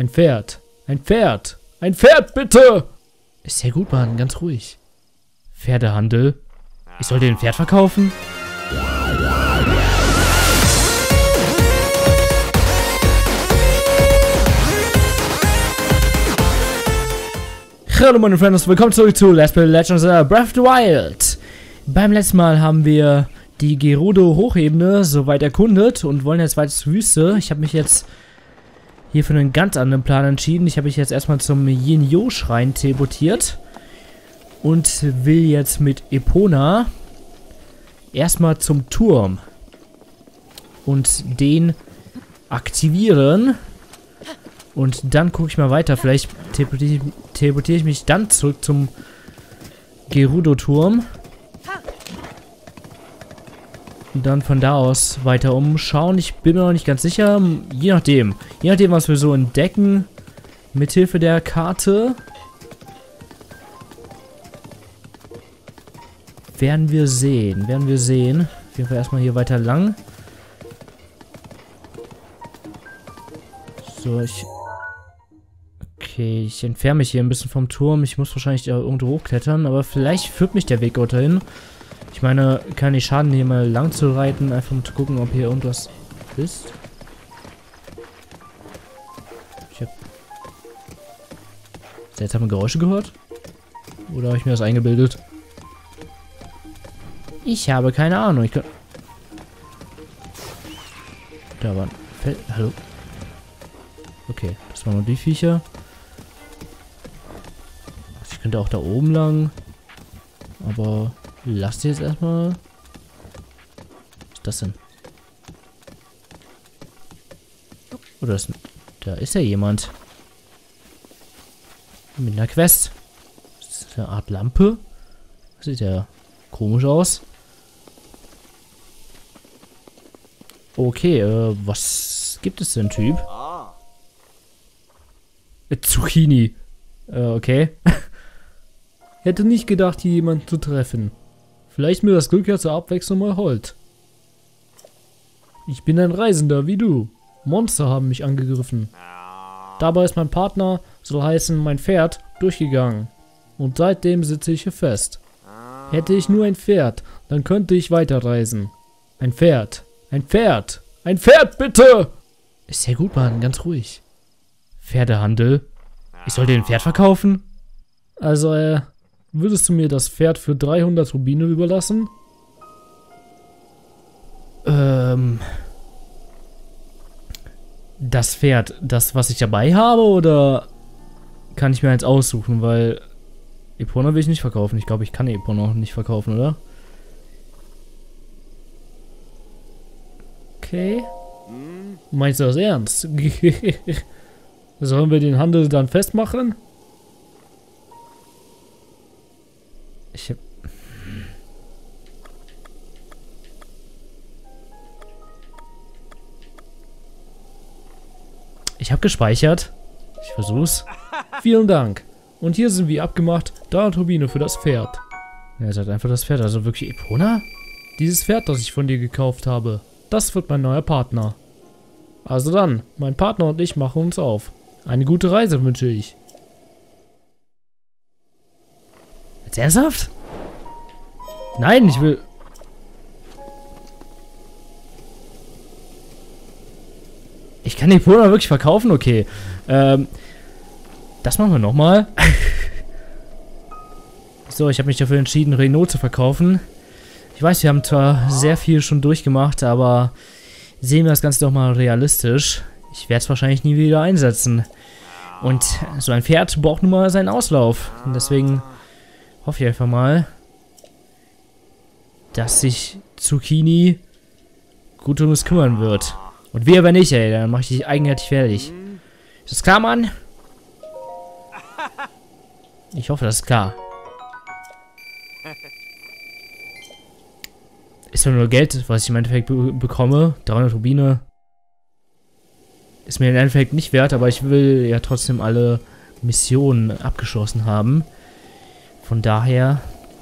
Ein Pferd. Ein Pferd. Ein Pferd, bitte! Ist ja gut, Mann. Ganz ruhig. Pferdehandel. Ich sollte ein Pferd verkaufen? Hallo meine Freunde, willkommen zurück zu Let's Play Legends of Breath of the Wild. Beim letzten Mal haben wir die Gerudo-Hochebene soweit erkundet und wollen jetzt weiter zur Wüste. Ich habe mich jetzt hier für einen ganz anderen Plan entschieden. Ich habe mich jetzt erstmal zum Yin-Yo-Schrein teleportiert und will jetzt mit Epona erstmal zum Turm und den aktivieren. Und dann gucke ich mal weiter. Vielleicht teleportiere ich mich dann zurück zum Gerudo-Turm. Und dann von da aus weiter umschauen. Ich bin mir noch nicht ganz sicher. Je nachdem, was wir so entdecken. Mithilfe der Karte. Werden wir sehen. Auf jeden Fall erstmal hier weiter lang. So, Okay, ich entferne mich hier ein bisschen vom Turm. Ich muss wahrscheinlich irgendwo hochklettern, aber vielleicht führt mich der Weg dorthin. Ich meine, kann nicht schaden, hier mal lang zu reiten, einfach um zu gucken, ob hier irgendwas ist. Ich habe seltsame Geräusche gehört. Oder habe ich mir das eingebildet? Ich habe keine Ahnung. Da war ein Feld. Hallo? Okay, das waren nur die Viecher. Ich könnte auch da oben lang. Aber lasst ihr jetzt erstmal. Was ist das denn? Oder ist, da ist ja jemand. Mit einer Quest. Das ist eine Art Lampe. Das sieht ja komisch aus. Okay, was gibt es denn, Typ? Zucchini. Okay. Hätte nicht gedacht, hier jemanden zu treffen. Vielleicht mir das Glück ja zur Abwechslung mal hold. Ich bin ein Reisender wie du. Monster haben mich angegriffen. Dabei ist mein Partner, soll heißen mein Pferd, durchgegangen. Und seitdem sitze ich hier fest. Hätte ich nur ein Pferd, dann könnte ich weiterreisen. Ein Pferd. Ein Pferd. Ein Pferd, bitte! Ist ja gut, Mann. Ganz ruhig. Pferdehandel. Ich sollte ein Pferd verkaufen? Also, würdest du mir das Pferd für 300 Rubine überlassen? Das Pferd, das, was ich dabei habe, oder kann ich mir eins aussuchen? Weil Epona will ich nicht verkaufen. Ich glaube, ich kann Epona auch nicht verkaufen, oder? Okay. Meinst du das ernst? Sollen wir den Handel dann festmachen? Ich habe gespeichert. Ich versuch's. Vielen Dank. Und hier sind wie abgemacht 300 Rubine für das Pferd. Ja, ihr seid einfach das Pferd. Also wirklich Epona? Dieses Pferd, das ich von dir gekauft habe, das wird mein neuer Partner. Also dann, mein Partner und ich machen uns auf. Eine gute Reise wünsche ich. Jetzt ernsthaft? Nein, ich will... Ich kann den Epona wirklich verkaufen? Okay. Das machen wir nochmal. So, ich habe mich dafür entschieden, Renault zu verkaufen. Ich weiß, wir haben zwar sehr viel schon durchgemacht, aber sehen wir das Ganze doch mal realistisch. Ich werde es wahrscheinlich nie wieder einsetzen. Und so ein Pferd braucht nun mal seinen Auslauf. Und deswegen hoffe ich einfach mal, dass sich Zucchini gut um uns kümmern wird. Und wir aber nicht, ey. Dann mache ich dich eigenhändig fertig. Ist das klar, Mann? Ich hoffe, das ist klar. Ist ja nur Geld, was ich im Endeffekt bekomme. 300 Rubine. Ist mir im Endeffekt nicht wert, aber ich will ja trotzdem alle Missionen abgeschlossen haben. Von daher...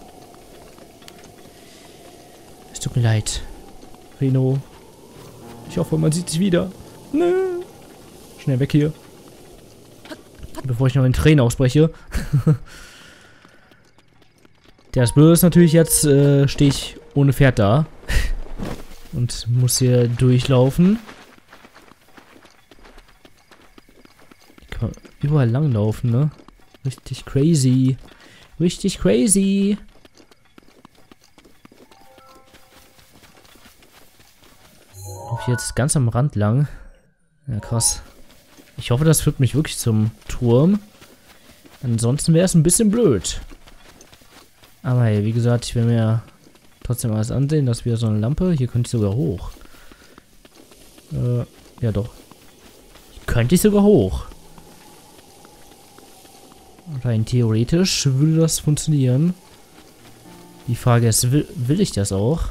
Es tut mir leid. Reno. Ich hoffe, man sieht sich wieder. Nö. Schnell weg hier. Bevor ich noch in Tränen ausbreche. Das Blöde ist natürlich, jetzt stehe ich ohne Pferd da. Und muss hier durchlaufen. Kann man überall langlaufen, ne? Richtig crazy. Richtig crazy. Laufe ich jetzt ganz am Rand lang. Ja, krass. Ich hoffe, das führt mich wirklich zum Turm. Ansonsten wäre es ein bisschen blöd. Aber hey, wie gesagt, ich will mir trotzdem alles ansehen. Das ist wieder so eine Lampe. Hier könnte ich sogar hoch. Ja doch. Könnte ich sogar hoch. Rein theoretisch würde das funktionieren. Die Frage ist, will ich das auch?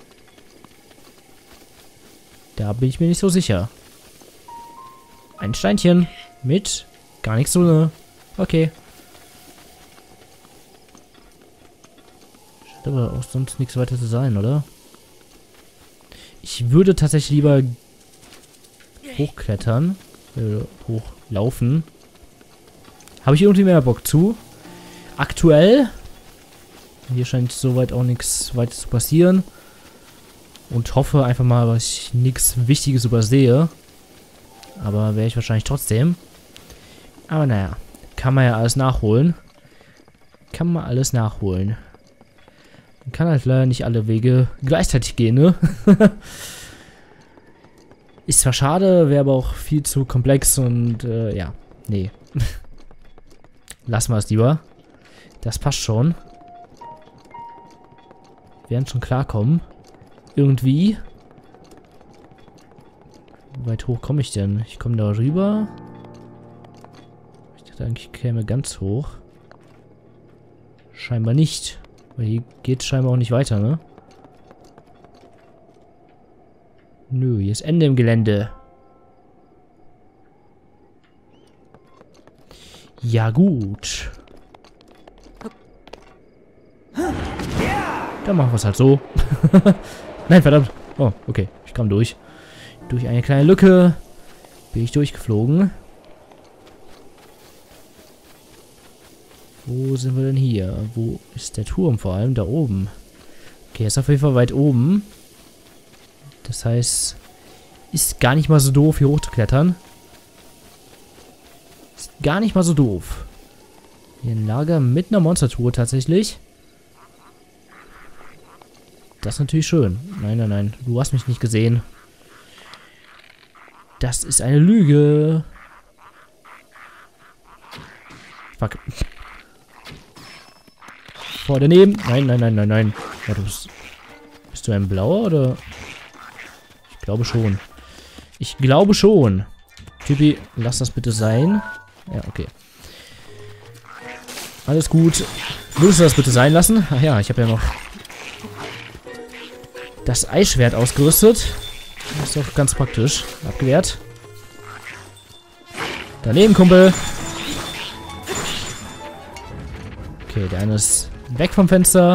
Da bin ich mir nicht so sicher. Ein Steinchen mit gar nichts drin. Okay. Scheint aber auch sonst nichts weiter zu sein, oder? Ich würde tatsächlich lieber hochklettern. Hochlaufen. Habe ich irgendwie mehr Bock zu. Aktuell. Hier scheint soweit auch nichts weiter zu passieren. Und hoffe einfach mal, dass ich nichts Wichtiges übersehe. Aber wäre ich wahrscheinlich trotzdem. Aber naja. Kann man ja alles nachholen. Kann man alles nachholen. Man kann halt leider nicht alle Wege gleichzeitig gehen, ne? Ist zwar schade, wäre aber auch viel zu komplex und ja. Nee. Lassen wir es lieber. Das passt schon. Wir werden schon klarkommen. Irgendwie. Wie weit hoch komme ich denn? Ich komme da rüber. Ich dachte eigentlich, ich käme ganz hoch. Scheinbar nicht. Weil hier geht es scheinbar auch nicht weiter, ne? Nö, hier ist Ende im Gelände. Ja gut. Dann machen wir es halt so. Nein, verdammt. Oh, okay. Ich kam durch. Durch eine kleine Lücke bin ich durchgeflogen. Wo sind wir denn hier? Wo ist der Turm vor allem? Da oben. Okay, ist auf jeden Fall weit oben. Das heißt, ist gar nicht mal so doof, hier hochzuklettern. Ist gar nicht mal so doof. Hier ein Lager mit einer Monstertruhe tatsächlich. Das ist natürlich schön. Nein, nein, nein. Du hast mich nicht gesehen. Das ist eine Lüge. Fuck. Vor daneben. Nein, nein, nein, nein, nein. Ja, bist du ein Blauer oder? Ich glaube schon. Ich glaube schon. Typi, lass das bitte sein. Ja, okay. Alles gut. Würdest du das bitte sein lassen? Ach ja, ich habe ja noch das Eisschwert ausgerüstet. Das ist doch ganz praktisch. Abgewehrt. Daneben, Kumpel. Okay, der eine ist weg vom Fenster.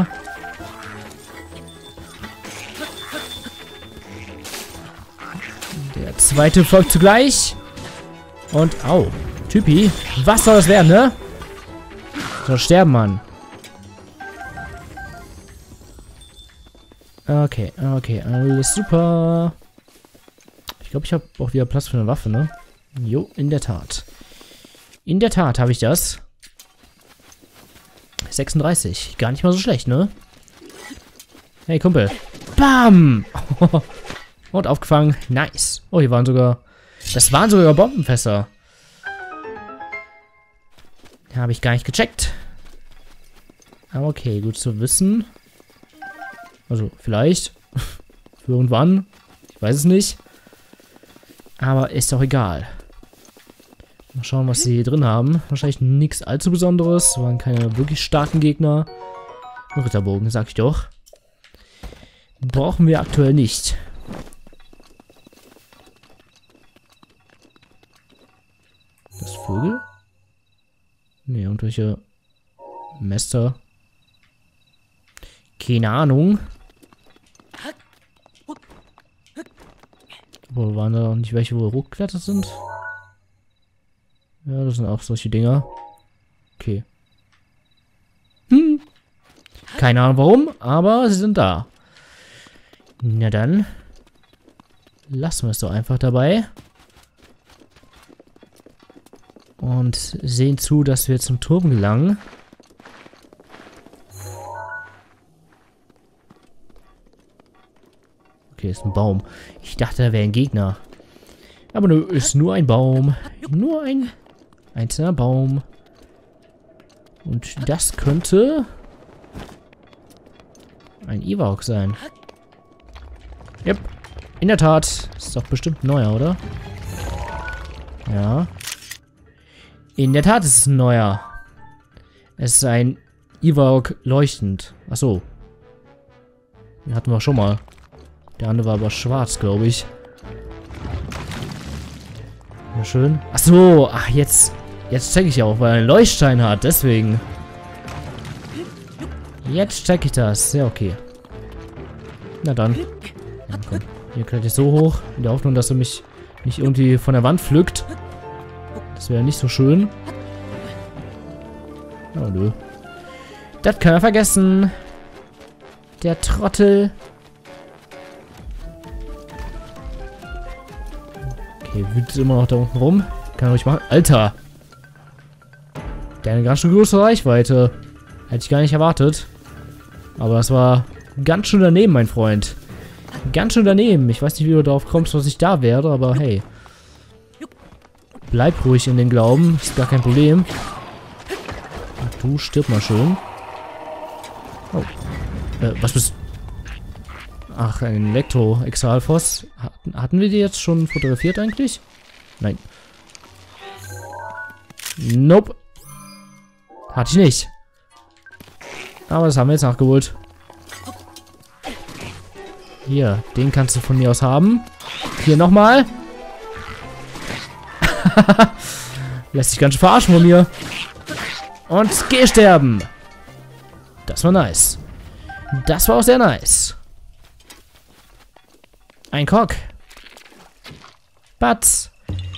Der zweite folgt zugleich. Und, au. Typi. Was soll das werden, ne? Soll sterben, Mann. Okay, okay, alles super. Ich glaube, ich habe auch wieder Platz für eine Waffe, ne? Jo, in der Tat. In der Tat habe ich das. 36. Gar nicht mal so schlecht, ne? Hey, Kumpel. Bam! Und aufgefangen. Nice. Oh, hier waren sogar... Das waren sogar Bombenfässer. Habe ich gar nicht gecheckt. Aber okay, gut zu wissen. Also, vielleicht. Für irgendwann. Ich weiß es nicht. Aber ist doch egal. Mal schauen, was sie hier drin haben. Wahrscheinlich nichts allzu Besonderes. Waren keine wirklich starken Gegner. Ein Ritterbogen, sag ich doch. Brauchen wir aktuell nicht. Das Vögel? Ne, irgendwelche Messer. Keine Ahnung. Wo waren da nicht welche, wo hochgeklettert sind? Ja, das sind auch solche Dinger. Okay. Keine Ahnung warum, aber sie sind da. Na dann. Lassen wir es doch einfach dabei. Und sehen zu, dass wir zum Turm gelangen. Okay, ist ein Baum. Ich dachte, da wäre ein Gegner. Aber nö, ist nur ein Baum. Nur ein einzelner Baum. Und das könnte ein Ewok sein. Yep. In der Tat. Ist doch bestimmt ein neuer, oder? Ja. In der Tat ist es ein neuer. Es ist ein Ewok leuchtend. Achso. Den hatten wir schon mal. Der andere war aber schwarz, glaube ich. Ja, schön. Achso. Ach, jetzt check ich auch, weil er einen Leuchtstein hat. Deswegen. Jetzt check ich das. Ja, okay. Na dann. Ja, komm. Hier kletter ich so hoch. In der Hoffnung, dass er mich nicht irgendwie von der Wand pflückt. Das wäre nicht so schön. Oh, nö. Das kann er vergessen. Der Trottel. Okay, wütet immer noch da unten rum. Kann er ruhig machen. Alter! Der hat eine ganz schön große Reichweite. Hätte ich gar nicht erwartet. Aber das war ganz schön daneben, mein Freund. Ganz schön daneben. Ich weiß nicht, wie du darauf kommst, was ich da werde, aber hey. Bleib ruhig in den Glauben. Ist gar kein Problem. Und du stirb mal schön. Oh. Was bist du? Ach, ein Elektro-Exalfos. Hatten wir die jetzt schon fotografiert eigentlich? Nein. Nope. Hatte ich nicht. Aber das haben wir jetzt nachgeholt. Hier, den kannst du von mir aus haben. Hier nochmal. Lässt sich ganz schön verarschen von mir. Und geh sterben. Das war nice. Das war auch sehr nice. Ein Cock. Batz.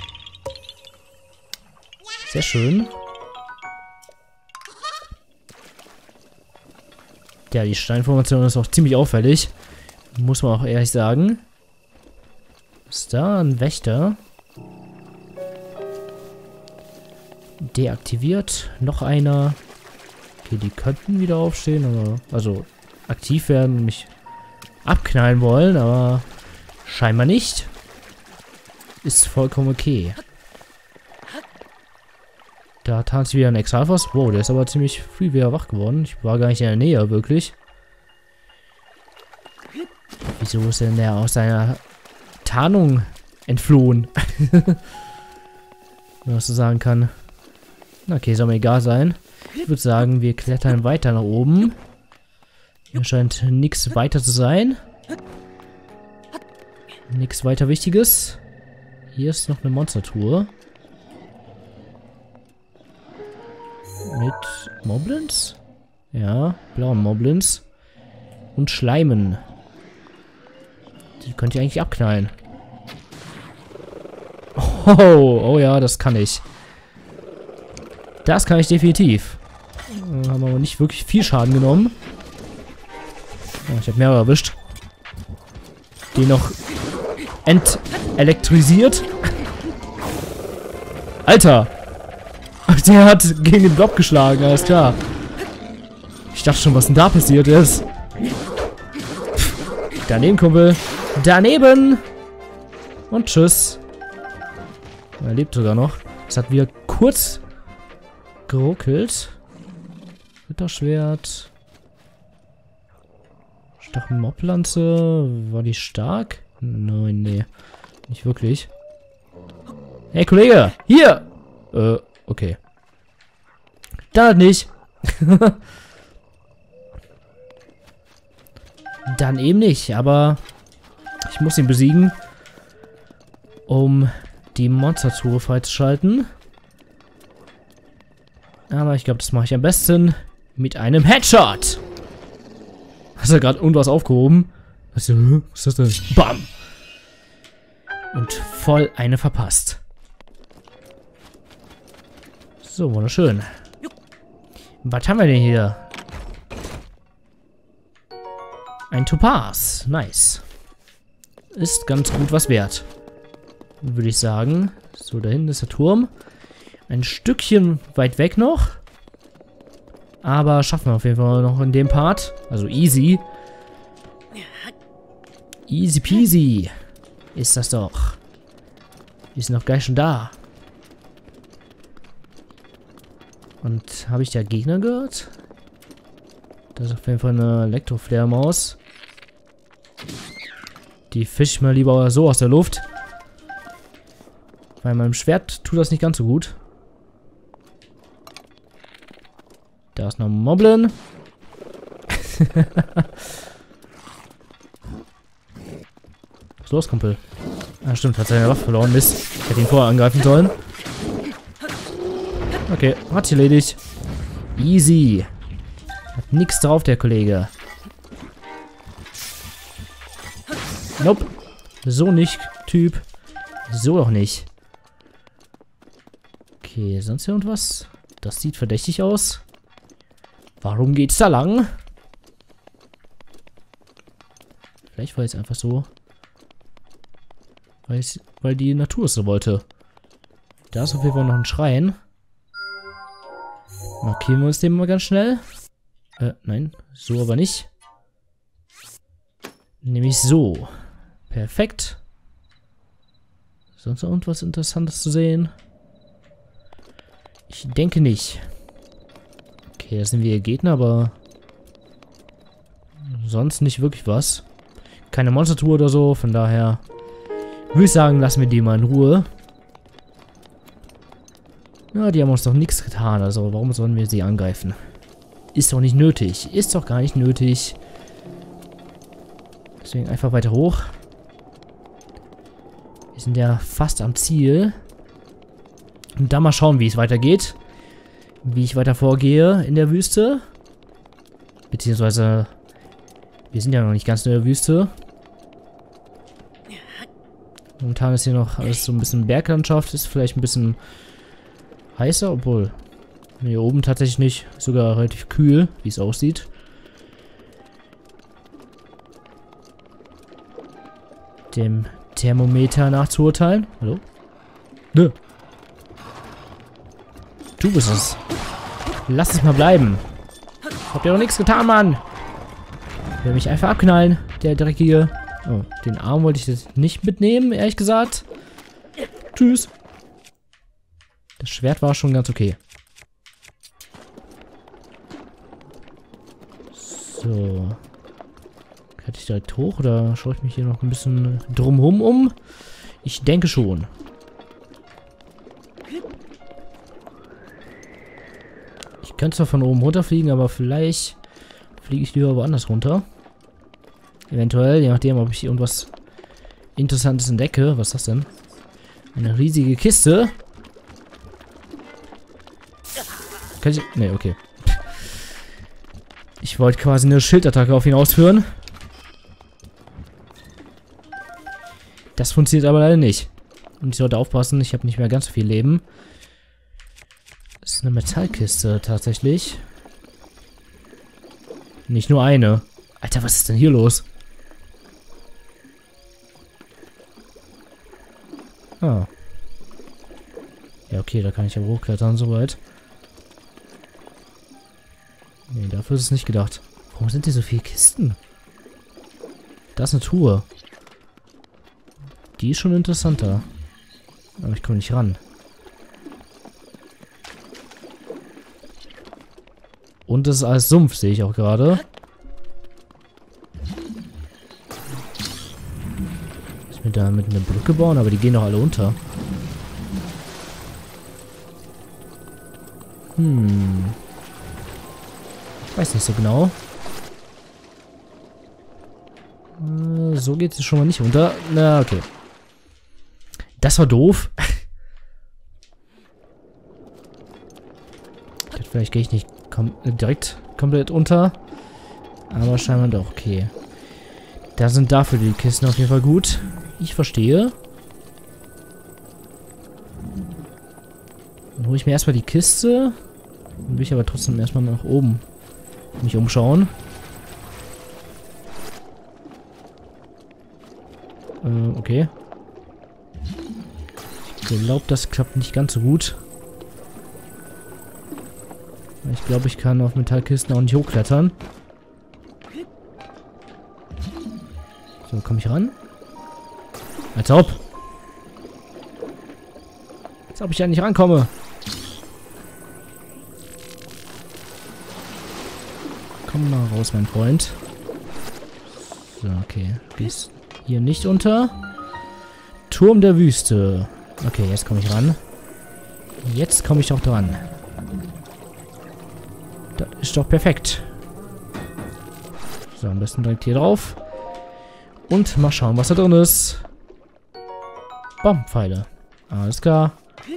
Sehr schön. Ja, die Steinformation ist auch ziemlich auffällig. Muss man auch ehrlich sagen. Ist da ein Wächter? Deaktiviert. Noch einer. Okay, die könnten wieder aufstehen, aber also aktiv werden und mich abknallen wollen, aber scheinbar nicht. Ist vollkommen okay. Da tanzt wieder ein Exalfos. Wow, der ist aber ziemlich früh wieder wach geworden. Ich war gar nicht in der Nähe, wirklich. Wieso ist denn der aus seiner Tarnung entflohen? Was du sagen kann. Okay, soll mir egal sein. Ich würde sagen, wir klettern weiter nach oben. Hier scheint nichts weiter zu sein. Nichts weiter Wichtiges. Hier ist noch eine Monstertour. Mit Moblins? Ja, blauen Moblins. Und Schleimen. Die könnte ich eigentlich abknallen. Oh ja, das kann ich. Das kann ich definitiv. Haben aber nicht wirklich viel Schaden genommen. Oh, ich habe mehrere erwischt. Die noch entelektrisiert. Alter! Der hat gegen den Blob geschlagen, alles klar. Ich dachte schon, was denn da passiert ist. Daneben, Kumpel. Daneben! Und tschüss. Er lebt sogar noch. Es hat wieder kurz geruckelt. Ritterschwert. Stachelmoblanze. War die stark? Nein, nee. Nicht wirklich. Hey, Kollege! Hier! Okay. Dann halt nicht. Dann eben nicht, aber ich muss ihn besiegen, um die Monstertour freizuschalten. Aber ich glaube, das mache ich am besten mit einem Headshot. Hast du gerade irgendwas aufgehoben? Was ist das denn? Bam! Und voll eine verpasst. So, wunderschön. Was haben wir denn hier? Ein Topaz. Nice. Ist ganz gut was wert. Würde ich sagen. So, da hinten ist der Turm. Ein Stückchen weit weg noch. Aber schaffen wir auf jeden Fall noch in dem Part. Also easy. Easy peasy. Ist das doch. Wir sind doch gleich schon da. Und habe ich da Gegner gehört? Das ist auf jeden Fall eine Elektroflare-Maus. Die fische ich mal lieber so aus der Luft. Weil meinem Schwert tut das nicht ganz so gut. Da ist noch ein Moblin. Was ist los, Kumpel? Ah, stimmt, hat seine Waffe verloren. Mist. Ich hätte ihn vorher angreifen sollen. Okay, hat sich erledigt. Easy. Hat nichts drauf, der Kollege. Nope. So nicht, Typ. So doch nicht. Okay, sonst hier irgendwas? Das sieht verdächtig aus. Warum geht's da lang? Vielleicht war es einfach so. Weil die Natur es so wollte. Da ist auf jeden Fall noch ein Schrein. Markieren wir uns den mal ganz schnell. Nein, so aber nicht. Nämlich so. Perfekt. Sonst noch irgendwas Interessantes zu sehen? Ich denke nicht. Okay, das sind wir Gegner, aber sonst nicht wirklich was. Keine Monstertour oder so, von daher würde ich sagen, lassen wir die mal in Ruhe. Ja, die haben uns doch nichts getan, also warum sollen wir sie angreifen? Ist doch nicht nötig. Ist doch gar nicht nötig. Deswegen einfach weiter hoch. Wir sind ja fast am Ziel. Und dann mal schauen, wie es weitergeht. Wie ich weiter vorgehe in der Wüste. Beziehungsweise, wir sind ja noch nicht ganz in der Wüste. Momentan ist hier noch alles so ein bisschen Berglandschaft. Ist vielleicht ein bisschen heißer, obwohl hier oben tatsächlich nicht. Sogar relativ kühl, wie es aussieht. Dem Thermometer nachzuurteilen. Hallo? Nö. Du bist es. Lass es mal bleiben. Habt ihr doch nichts getan, Mann. Der will mich einfach abknallen, der Dreckige. Oh, den Arm wollte ich jetzt nicht mitnehmen, ehrlich gesagt. Tschüss. Das Schwert war schon ganz okay. So. Kann ich direkt hoch oder schaue ich mich hier noch ein bisschen drumherum um? Ich denke schon. Ich könnte zwar von oben runterfliegen, aber vielleicht fliege ich lieber woanders runter. Eventuell, je nachdem, ob ich hier irgendwas Interessantes entdecke. Was ist das denn? Eine riesige Kiste. Kann ich... Ne, okay. Ich wollte quasi eine Schildattacke auf ihn ausführen. Das funktioniert aber leider nicht. Und ich sollte aufpassen, ich habe nicht mehr ganz so viel Leben. Das ist eine Metallkiste tatsächlich. Nicht nur eine. Alter, was ist denn hier los? Ah. Ja, okay, da kann ich ja hochklettern, soweit. Nee, dafür ist es nicht gedacht. Warum sind hier so viele Kisten? Da ist eine Truhe. Die ist schon interessanter. Aber ich komme nicht ran. Und das ist alles Sumpf, sehe ich auch gerade. Ich will da mit einer Brücke bauen, aber die gehen doch alle unter. Ich weiß nicht so genau. So geht es schon mal nicht runter. Na, okay. Das war doof. Vielleicht gehe ich nicht direkt komplett unter. Aber scheinbar doch, okay. Da sind dafür die Kisten auf jeden Fall gut. Ich verstehe. hole ich mir erstmal die Kiste. Dann will ich aber trotzdem erstmal nach oben mich umschauen. Okay. Ich glaube, das klappt nicht ganz so gut. Ich glaube, ich kann auf Metallkisten auch nicht hochklettern. So, komme ich ran? Als ob. Als ob ich ja nicht rankomme. Komm mal raus, mein Freund. So, okay. Gehst hier nicht unter. Turm der Wüste. Okay, jetzt komme ich ran. Jetzt komme ich auch dran. Das ist doch perfekt. So, am besten direkt hier drauf. Und mal schauen, was da drin ist. Bombenpfeile. Alles klar.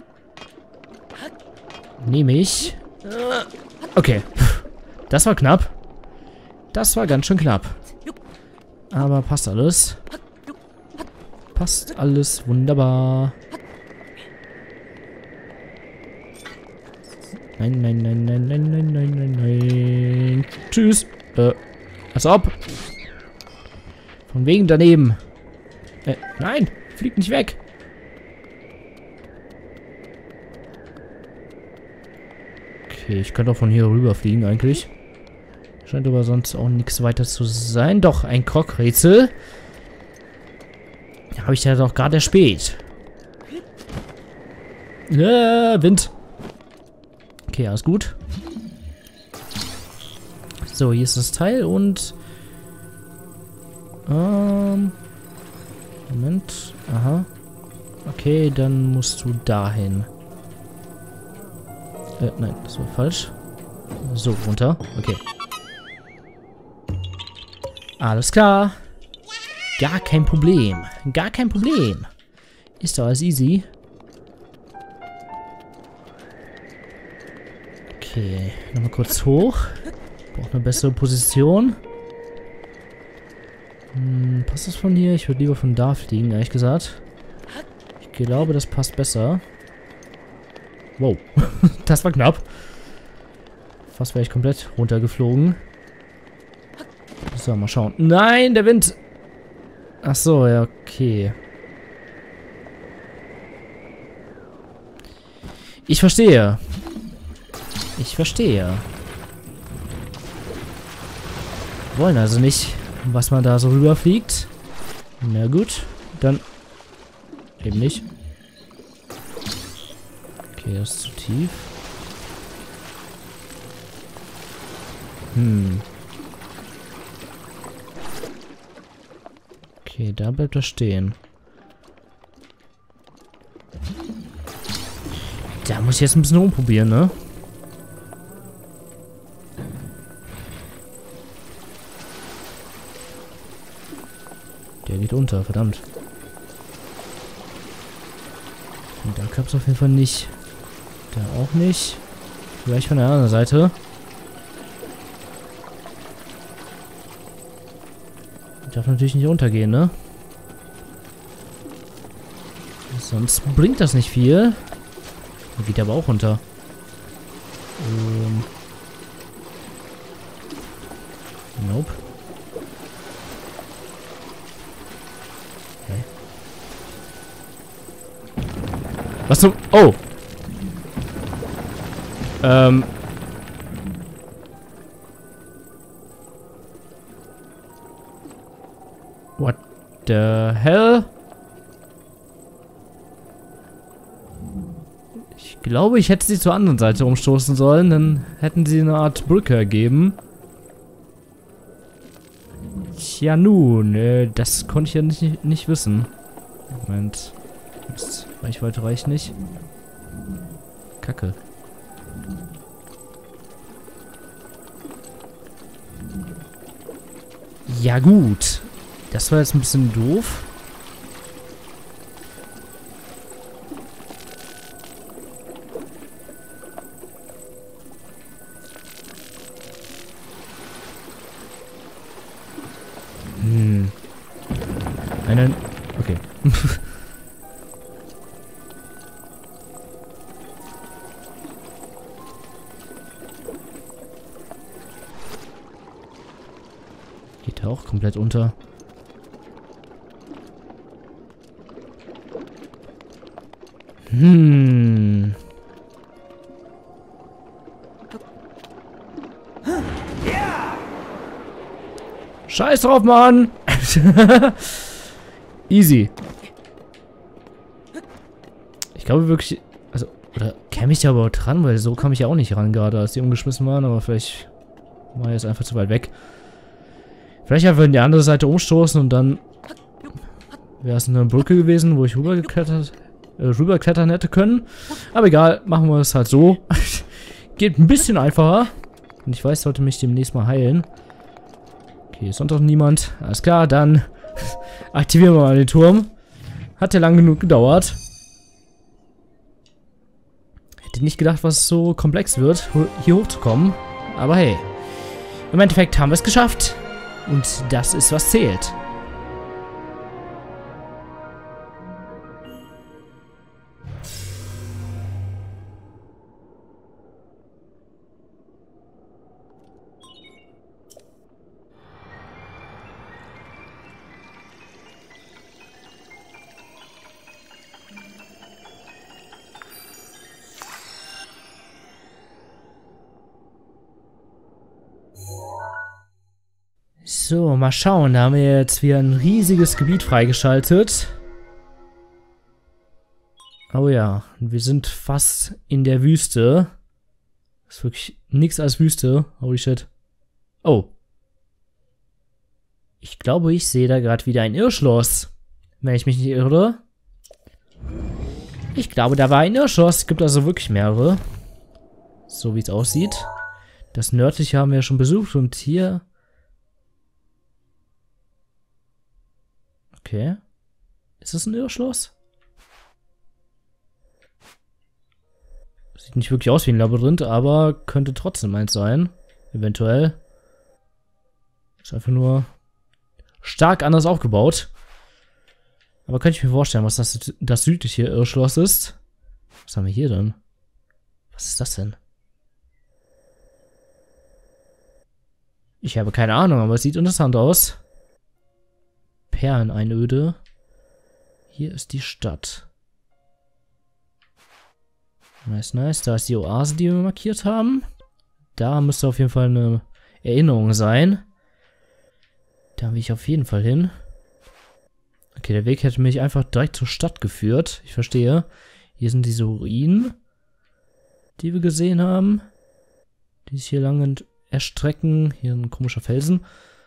Nehme ich. Okay. Das war knapp. Das war ganz schön knapp. Aber passt alles. Passt alles wunderbar. Nein, nein, nein, nein, nein, nein, nein, nein, nein. Tschüss. Als ob. Von wegen daneben. Nein, fliegt nicht weg. Okay, ich könnte auch von hier rüber fliegen eigentlich. Scheint aber sonst auch nichts weiter zu sein. Doch, ein Krog-Rätsel. Habe ich ja doch gerade erspäht. Wind. Okay, alles gut. So, hier ist das Teil und... Moment. Aha. Okay, dann musst du dahin. Nein, das war falsch. So, runter. Okay. Alles klar. Gar kein Problem. Gar kein Problem. Ist doch alles easy. Okay, nochmal kurz hoch. Braucht eine bessere Position. Passt das von hier? Ich würde lieber von da fliegen, ehrlich gesagt. Ich glaube, das passt besser. Wow, das war knapp. Fast wäre ich komplett runtergeflogen. So, mal schauen. Nein, der Wind. Ach so, ja, okay. Ich verstehe. Ich verstehe. Wollen also nicht, was man da so rüberfliegt. Na gut, dann eben nicht. Okay, das ist zu tief. Okay, da bleibt er stehen. Da muss ich jetzt ein bisschen rumprobieren, ne? Der geht unter, verdammt. Und da klappt es auf jeden Fall nicht. Da auch nicht. Vielleicht von der anderen Seite. Darf natürlich nicht untergehen, ne? Sonst bringt das nicht viel. Da geht aber auch runter. Nope. Okay. Was zum... Oh! What the hell? Ich glaube, ich hätte sie zur anderen Seite umstoßen sollen, dann hätten sie eine Art Brücke ergeben. Tja nun, das konnte ich ja nicht wissen. Moment. Reichweite reicht nicht. Kacke. Ja gut. Das war jetzt ein bisschen doof. Einen... Okay. Geht auch komplett unter. Scheiß drauf, Mann! Easy. Ich glaube wirklich... Also, oder käme ich da überhaupt ran? Weil so kam ich ja auch nicht ran gerade, als die umgeschmissen waren. Aber vielleicht war er jetzt einfach zu weit weg. Vielleicht einfach in die andere Seite umstoßen und dann... Wäre es eine Brücke gewesen, wo ich rüberklettern hätte können. Aber egal, machen wir es halt so. Geht ein bisschen einfacher. Und ich weiß, sollte mich demnächst mal heilen. Okay, ist sonst noch niemand. Alles klar, dann aktivieren wir mal den Turm. Hat ja lang genug gedauert. Hätte nicht gedacht, was so komplex wird, hier hochzukommen. Aber hey, im Endeffekt haben wir es geschafft. Und das ist, was zählt. So, mal schauen. Da haben wir jetzt wieder ein riesiges Gebiet freigeschaltet. Oh ja, wir sind fast in der Wüste. Das ist wirklich nichts als Wüste. Holy shit. Oh. Ich glaube, ich sehe da gerade wieder ein Irrschloss. Wenn ich mich nicht irre. Ich glaube, da war ein Irrschloss. Es gibt also wirklich mehrere. So wie es aussieht. Das nördliche haben wir schon besucht und hier... Okay. Ist das ein Irrschloss? Sieht nicht wirklich aus wie ein Labyrinth, aber könnte trotzdem eins sein. Eventuell. Ist einfach nur stark anders aufgebaut. Aber könnte ich mir vorstellen, was das südliche Irrschloss ist. Was haben wir hier denn? Was ist das denn? Ich habe keine Ahnung, aber es sieht interessant aus. Perleneinöde. Hier ist die Stadt. Nice, nice. Da ist die Oase, die wir markiert haben. Da müsste auf jeden Fall eine Erinnerung sein. Da will ich auf jeden Fall hin. Okay, der Weg hätte mich einfach direkt zur Stadt geführt. Ich verstehe. Hier sind diese Ruinen, die wir gesehen haben. Die sich hier lang erstrecken. Hier ein komischer Felsen.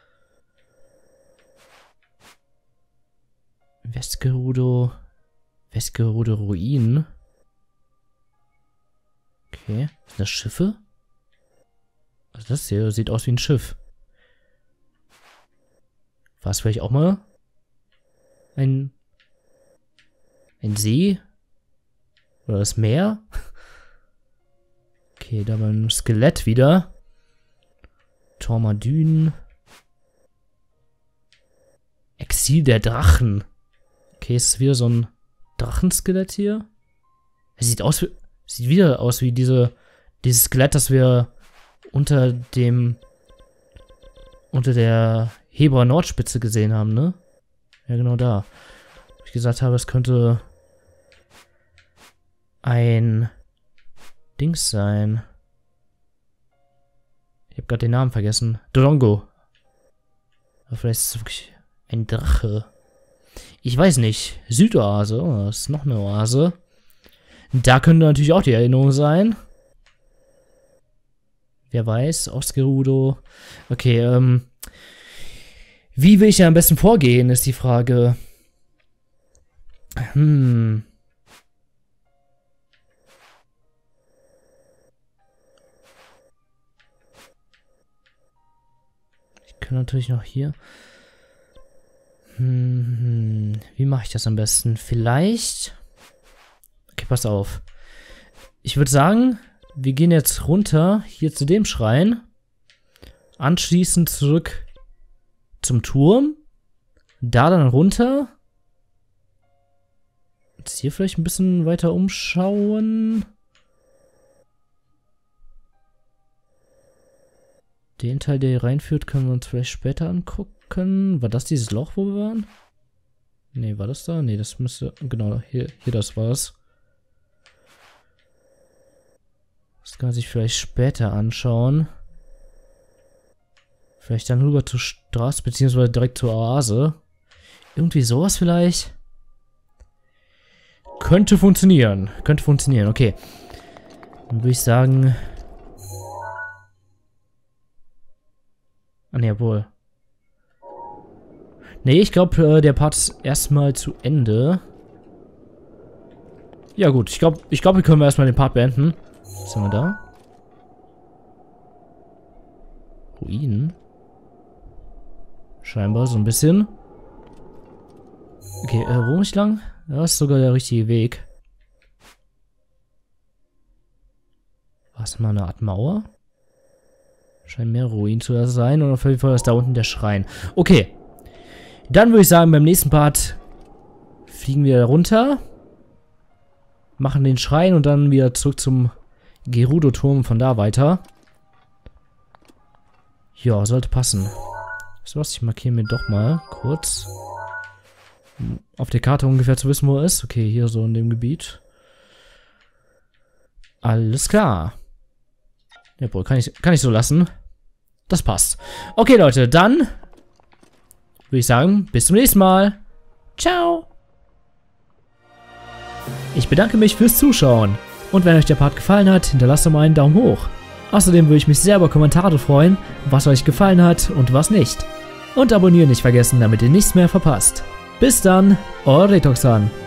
Vesgerudo Ruinen. Okay. Sind das Schiffe? Also das hier sieht aus wie ein Schiff. War es vielleicht auch mal ein See? Oder das Meer? Okay, da war ein Skelett wieder. Tormadün. Exil der Drachen. Okay, ist wieder so ein Drachenskelett hier. Es sieht wieder aus wie dieses Skelett, das wir unter der Hebra Nordspitze gesehen haben, ne? Ja, genau da. Ich gesagt habe, es könnte ein Dings sein. Ich habe gerade den Namen vergessen. Dodongo. Aber vielleicht ist es wirklich ein Drache. Ich weiß nicht. Südoase. Oh, das ist noch eine Oase. Da könnte natürlich auch die Erinnerung sein. Wer weiß. Osgerudo. Okay, wie will ich ja am besten vorgehen, ist die Frage. Ich kann natürlich noch hier... Wie mache ich das am besten? Vielleicht... Okay, pass auf. Ich würde sagen, wir gehen jetzt runter, hier zu dem Schrein. Anschließend zurück zum Turm. Da dann runter. Jetzt hier vielleicht ein bisschen weiter umschauen. Den Teil, der hier reinführt, können wir uns vielleicht später angucken. War das dieses Loch, wo wir waren? Nee, war das da? Nee, das müsste... Genau, hier das war's. Das kann man sich vielleicht später anschauen. Vielleicht dann rüber zur Straße, beziehungsweise direkt zur Oase. Irgendwie sowas vielleicht? Könnte funktionieren. Könnte funktionieren, okay. Dann würde ich sagen... Ah, ne, wohl. Nee, ich glaube, der Part ist erstmal zu Ende. Ja gut, ich glaube, wir können erstmal den Part beenden. Was haben wir da? Ruinen? Scheinbar so ein bisschen. Okay, wo muss ich lang? Ja, das ist sogar der richtige Weg. War es mal eine Art Mauer? Scheint mehr Ruinen zu sein. Und auf jeden Fall ist da unten der Schrein. Okay. Dann würde ich sagen, beim nächsten Part fliegen wir runter. Machen den Schrein und dann wieder zurück zum Gerudo-Turm. Von da weiter. Ja, sollte passen. Weißt du was? Ich markiere mir doch mal kurz. Um auf der Karte ungefähr zu wissen, wo er ist. Okay, hier so in dem Gebiet. Alles klar. Jawohl, kann ich so lassen. Das passt. Okay, Leute, dann würde ich sagen, bis zum nächsten Mal. Ciao. Ich bedanke mich fürs Zuschauen. Und wenn euch der Part gefallen hat, hinterlasst doch mal einen Daumen hoch. Außerdem würde ich mich sehr über Kommentare freuen, was euch gefallen hat und was nicht. Und abonnieren nicht vergessen, damit ihr nichts mehr verpasst. Bis dann, euer Retoxan.